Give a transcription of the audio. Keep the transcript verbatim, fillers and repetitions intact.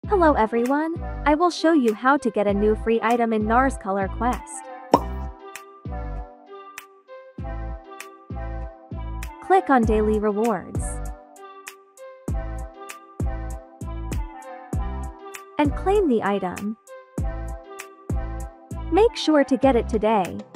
Hello everyone, I will show you how to get a new free item in Nars Color Quest. Click on Daily Rewards. And claim the item. Make sure to get it today.